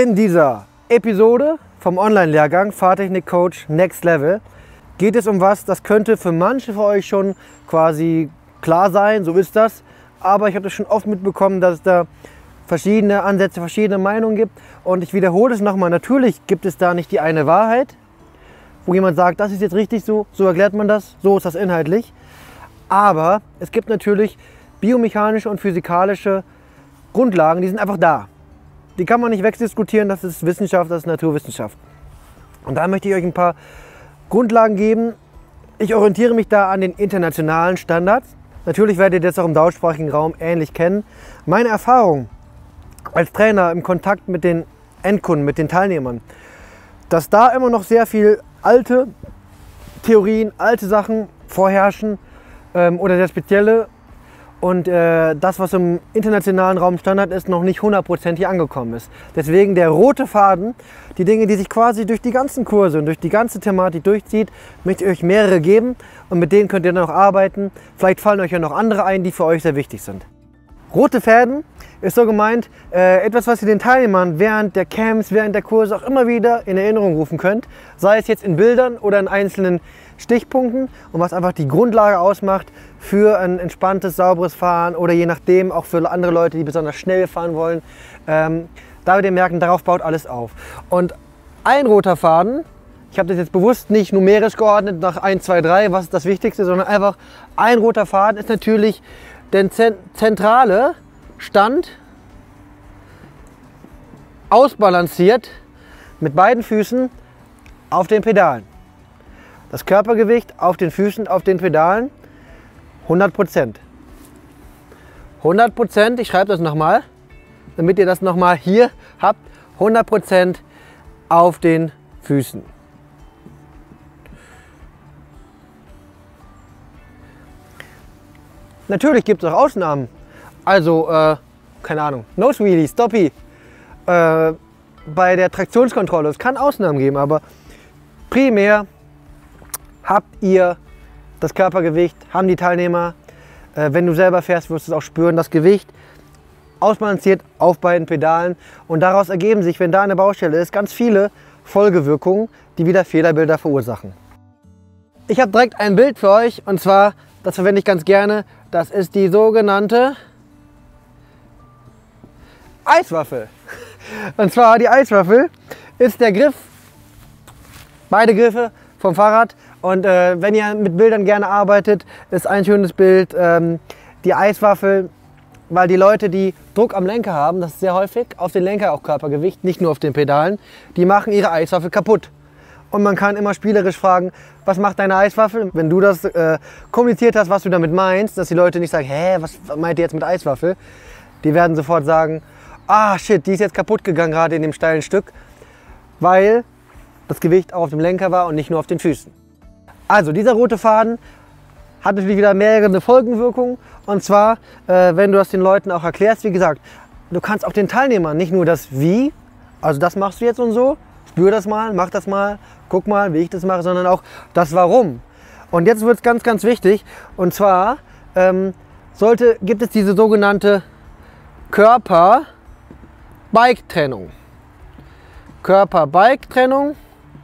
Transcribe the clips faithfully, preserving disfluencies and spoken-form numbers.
In dieser Episode vom Online-Lehrgang Fahrtechnik-Coach Next Level geht es um was, das könnte für manche von euch schon quasi klar sein, so ist das. Aber ich habe das schon oft mitbekommen, dass es da verschiedene Ansätze, verschiedene Meinungen gibt. Und ich wiederhole es nochmal, natürlich gibt es da nicht die eine Wahrheit, wo jemand sagt, das ist jetzt richtig so, so erklärt man das, so ist das inhaltlich. Aber es gibt natürlich biomechanische und physikalische Grundlagen, die sind einfach da. Die kann man nicht wegdiskutieren, das ist Wissenschaft, das ist Naturwissenschaft. Und da möchte ich euch ein paar Grundlagen geben. Ich orientiere mich da an den internationalen Standards. Natürlich werdet ihr das auch im deutschsprachigen Raum ähnlich kennen. Meine Erfahrung als Trainer im Kontakt mit den Endkunden, mit den Teilnehmern, dass da immer noch sehr viel alte Theorien, alte Sachen vorherrschen ähm, oder sehr spezielle. Und äh, das, was im internationalen Raum Standard ist, noch nicht hundertprozentig angekommen ist. Deswegen der rote Faden, die Dinge, die sich quasi durch die ganzen Kurse und durch die ganze Thematik durchzieht, möchte ich euch mehrere geben und mit denen könnt ihr dann noch arbeiten. Vielleicht fallen euch ja noch andere ein, die für euch sehr wichtig sind. Rote Fäden ist so gemeint, äh, etwas, was ihr den Teilnehmern während der Camps, während der Kurse auch immer wieder in Erinnerung rufen könnt. Sei es jetzt in Bildern oder in einzelnen Stichpunkten und was einfach die Grundlage ausmacht für ein entspanntes, sauberes Fahren oder je nachdem auch für andere Leute, die besonders schnell fahren wollen. Ähm, da werdet ihr merken, darauf baut alles auf. Und ein roter Faden, ich habe das jetzt bewusst nicht numerisch geordnet nach eins, zwei, drei, was ist das Wichtigste, sondern einfach ein roter Faden ist natürlich der zentrale Stand, ausbalanciert mit beiden Füßen auf den Pedalen. Das Körpergewicht auf den Füßen, auf den Pedalen, hundert Prozent. hundert Prozent, ich schreibe das nochmal, damit ihr das nochmal hier habt, hundert Prozent auf den Füßen. Natürlich gibt es auch Ausnahmen, also, äh, keine Ahnung, Nose Wheelie, Stoppie, äh, bei der Traktionskontrolle, es kann Ausnahmen geben, aber primär habt ihr das Körpergewicht, haben die Teilnehmer, äh, wenn du selber fährst, wirst du es auch spüren, das Gewicht ausbalanciert auf beiden Pedalen und daraus ergeben sich, wenn da eine Baustelle ist, ganz viele Folgewirkungen, die wieder Fehlerbilder verursachen. Ich habe direkt ein Bild für euch und zwar, das verwende ich ganz gerne, das ist die sogenannte Eiswaffel. Und zwar die Eiswaffel ist der Griff, beide Griffe vom Fahrrad. Und äh, wenn ihr mit Bildern gerne arbeitet, ist ein schönes Bild ähm, die Eiswaffel, weil die Leute, die Druck am Lenker haben, das ist sehr häufig, auf den Lenker auch Körpergewicht, nicht nur auf den Pedalen, die machen ihre Eiswaffel kaputt. Und man kann immer spielerisch fragen, was macht deine Eiswaffel? Wenn du das äh, kommuniziert hast, was du damit meinst, dass die Leute nicht sagen, hä, was meint ihr jetzt mit Eiswaffel? Die werden sofort sagen, ah shit, die ist jetzt kaputt gegangen gerade in dem steilen Stück, weil das Gewicht auch auf dem Lenker war und nicht nur auf den Füßen. Also dieser rote Faden hat natürlich wieder mehrere Folgenwirkungen. Und zwar, äh, wenn du das den Leuten auch erklärst, wie gesagt, du kannst auch den Teilnehmern nicht nur das Wie, also das machst du jetzt und so, spür das mal, mach das mal, guck mal, wie ich das mache, sondern auch das Warum. Und jetzt wird es ganz, ganz wichtig. Und zwar ähm, sollte, gibt es diese sogenannte Körper-Bike-Trennung. Körper-Bike-Trennung.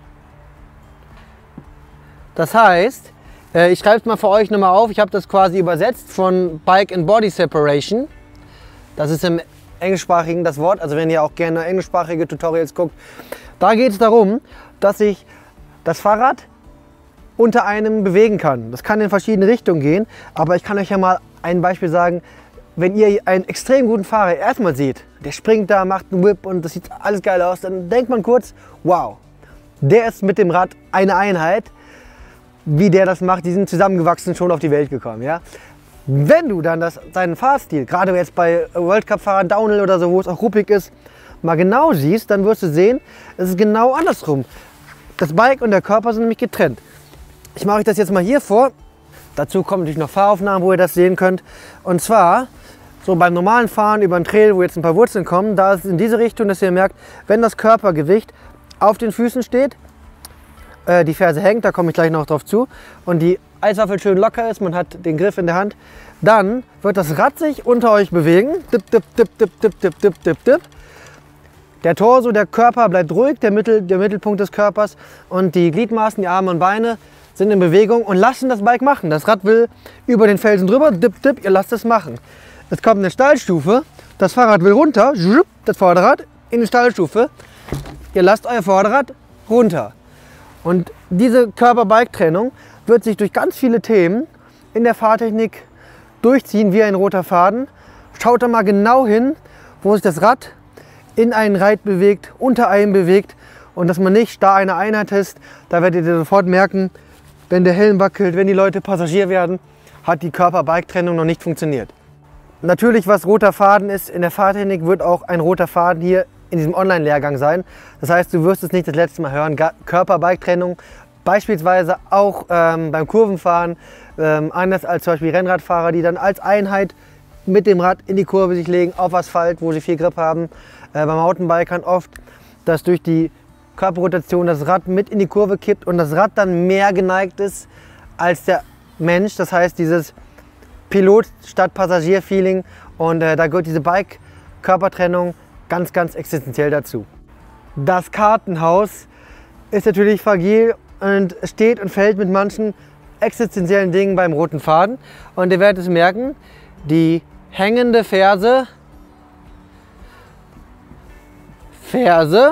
Das heißt, äh, ich schreibe es mal für euch nochmal auf, ich habe das quasi übersetzt von Bike and Body Separation. Das ist im Englischsprachigen das Wort, also wenn ihr auch gerne englischsprachige Tutorials guckt. Da geht es darum, dass ich das Fahrrad unter einem bewegen kann. Das kann in verschiedene Richtungen gehen, aber ich kann euch ja mal ein Beispiel sagen, wenn ihr einen extrem guten Fahrer erstmal seht, der springt da, macht einen Whip und das sieht alles geil aus, dann denkt man kurz, wow, der ist mit dem Rad eine Einheit, wie der das macht, die sind zusammengewachsen, schon auf die Welt gekommen. Ja? Wenn du dann das, seinen Fahrstil, gerade jetzt bei World Cup Fahrern, Downhill oder so, wo es auch ruppig ist, mal genau siehst, dann wirst du sehen, es ist genau andersrum. Das Bike und der Körper sind nämlich getrennt. Ich mache euch das jetzt mal hier vor. Dazu kommen natürlich noch Fahraufnahmen, wo ihr das sehen könnt. Und zwar, so beim normalen Fahren über einen Trail, wo jetzt ein paar Wurzeln kommen, da ist es in diese Richtung, dass ihr merkt, wenn das Körpergewicht auf den Füßen steht, äh, die Ferse hängt, da komme ich gleich noch drauf zu, und die Eiswaffel schön locker ist, man hat den Griff in der Hand, dann wird das Rad sich unter euch bewegen, dip, dip, dip, dip, dip, dip, dip, dip, dip. Der Torso, der Körper bleibt ruhig, der, Mittel, der Mittelpunkt des Körpers und die Gliedmaßen, die Arme und Beine sind in Bewegung und lassen das Bike machen. Das Rad will über den Felsen drüber, dip, dip, ihr lasst es machen. Es kommt eine Steilstufe, das Fahrrad will runter, das Vorderrad in die Steilstufe, ihr lasst euer Vorderrad runter. Und diese Körper-Bike-Trennung wird sich durch ganz viele Themen in der Fahrtechnik durchziehen wie ein roter Faden. Schaut da mal genau hin, wo sich das Rad in einen Reit bewegt, unter einem bewegt und dass man nicht starr eine Einheit ist. Da werdet ihr sofort merken, wenn der Helm wackelt, wenn die Leute Passagier werden, hat die Körper-Bike-Trennung noch nicht funktioniert. Natürlich, was roter Faden ist, in der Fahrtechnik wird auch ein roter Faden hier in diesem Online-Lehrgang sein. Das heißt, du wirst es nicht das letzte Mal hören. Körper-Bike-Trennung, beispielsweise auch ähm, beim Kurvenfahren, ähm, anders als zum Beispiel Rennradfahrer, die dann als Einheit mit dem Rad in die Kurve sich legen, auf Asphalt, wo sie viel Grip haben. Äh, beim Mountainbikern oft, dass durch die Körperrotation das Rad mit in die Kurve kippt und das Rad dann mehr geneigt ist als der Mensch. Das heißt, dieses Pilot statt Passagier-Feeling und äh, da gehört diese Bike-Körpertrennung ganz, ganz existenziell dazu. Das Kartenhaus ist natürlich fragil und steht und fällt mit manchen existenziellen Dingen beim roten Faden. Und ihr werdet es merken, die hängende Ferse, Ferse,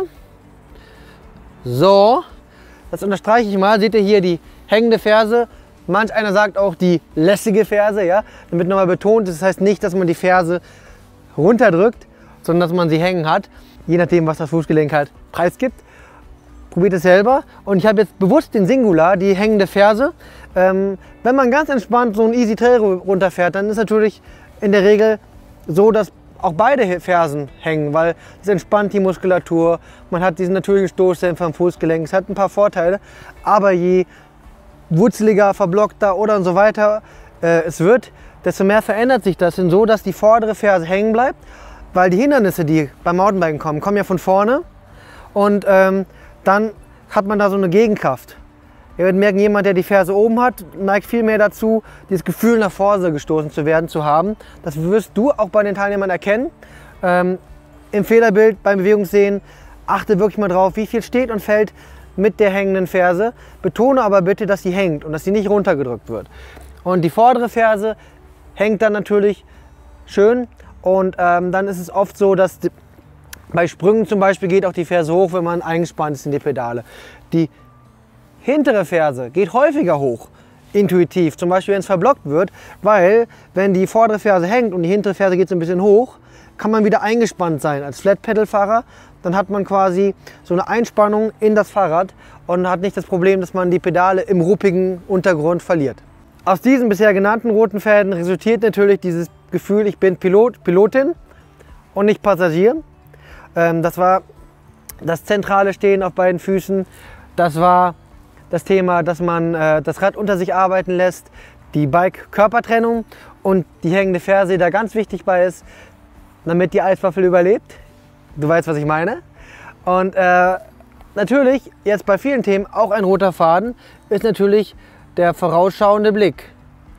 so, das unterstreiche ich mal, seht ihr hier die hängende Ferse. Manch einer sagt auch die lässige Ferse, ja, damit nochmal betont, das heißt nicht, dass man die Ferse runterdrückt, sondern dass man sie hängen hat, je nachdem, was das Fußgelenk halt preisgibt. Probiert es selber. Und ich habe jetzt bewusst den Singular, die hängende Ferse. Ähm, wenn man ganz entspannt so ein Easy Trail runterfährt, dann ist natürlich in der Regel so, dass auch beide Fersen hängen, weil es entspannt die Muskulatur, man hat diesen natürlichen Stoßdämpfer am Fußgelenk, es hat ein paar Vorteile, aber je wurzeliger, verblockter oder und so weiter äh, es wird, desto mehr verändert sich das so, dass die vordere Ferse hängen bleibt, weil die Hindernisse, die beim Mountainbiken kommen, kommen ja von vorne und ähm, dann hat man da so eine Gegenkraft. Ihr werdet merken, jemand, der die Ferse oben hat, neigt viel mehr dazu, dieses Gefühl nach vorne gestoßen zu werden, zu haben. Das wirst du auch bei den Teilnehmern erkennen. Ähm, Im Fehlerbild, beim Bewegungssehen, achte wirklich mal drauf, wie viel steht und fällt mit der hängenden Ferse. Betone aber bitte, dass sie hängt und dass sie nicht runtergedrückt wird. Und die vordere Ferse hängt dann natürlich schön und ähm, dann ist es oft so, dass die, bei Sprüngen zum Beispiel geht auch die Ferse hoch, wenn man eingespannt ist in die Pedale. Die hintere Ferse geht häufiger hoch, intuitiv, zum Beispiel wenn es verblockt wird, weil wenn die vordere Ferse hängt und die hintere Ferse geht so ein bisschen hoch, kann man wieder eingespannt sein. Als Flat-Pedal-Fahrer, dann hat man quasi so eine Einspannung in das Fahrrad und hat nicht das Problem, dass man die Pedale im ruppigen Untergrund verliert. Aus diesen bisher genannten roten Fäden resultiert natürlich dieses Gefühl, ich bin Pilot, Pilotin und nicht Passagier. Ähm, das war das zentrale Stehen auf beiden Füßen, das war das Thema, dass man äh, das Rad unter sich arbeiten lässt, die Bike-Körpertrennung und die hängende Ferse, die da ganz wichtig bei ist, damit die Eiswaffel überlebt. Du weißt, was ich meine. Und äh, natürlich, jetzt bei vielen Themen, auch ein roter Faden, ist natürlich der vorausschauende Blick.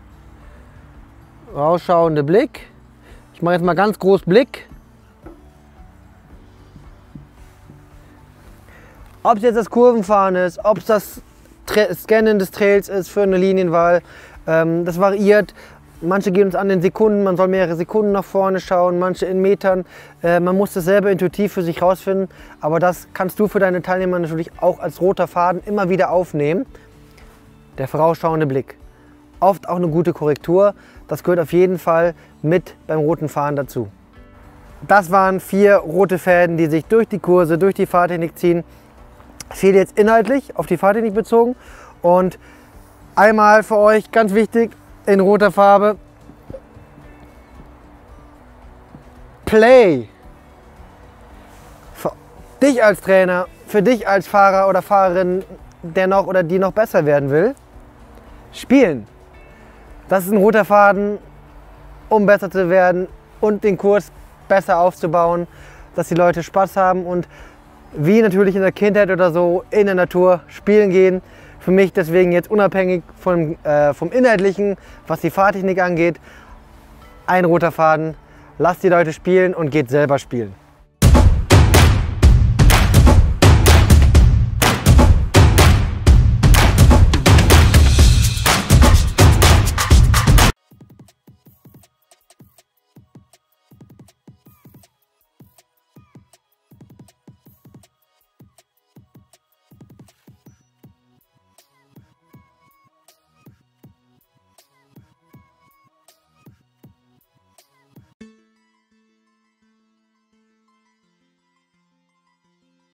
Vorausschauende Blick. Ich mache jetzt mal ganz groß Blick. Ob es jetzt das Kurvenfahren ist, ob es das Scannen des Trails ist für eine Linienwahl, ähm, das variiert. Manche gehen uns an den Sekunden, man soll mehrere Sekunden nach vorne schauen, manche in Metern. Äh, man muss das selber intuitiv für sich rausfinden, aber das kannst du für deine Teilnehmer natürlich auch als roter Faden immer wieder aufnehmen. Der vorausschauende Blick. Oft auch eine gute Korrektur, das gehört auf jeden Fall mit beim roten Fahren dazu. Das waren vier rote Fäden, die sich durch die Kurse, durch die Fahrtechnik ziehen. Viel jetzt inhaltlich auf die Fahrtechnik bezogen und einmal für euch ganz wichtig in roter Farbe Play. Für dich als Trainer, für dich als Fahrer oder Fahrerin, der noch oder die noch besser werden will, spielen. Das ist ein roter Faden, um besser zu werden und den Kurs besser aufzubauen, dass die Leute Spaß haben und wie natürlich in der Kindheit oder so in der Natur spielen gehen. Für mich deswegen jetzt unabhängig vom, äh, vom Inhaltlichen, was die Fahrtechnik angeht, ein roter Faden. Lasst die Leute spielen und geht selber spielen.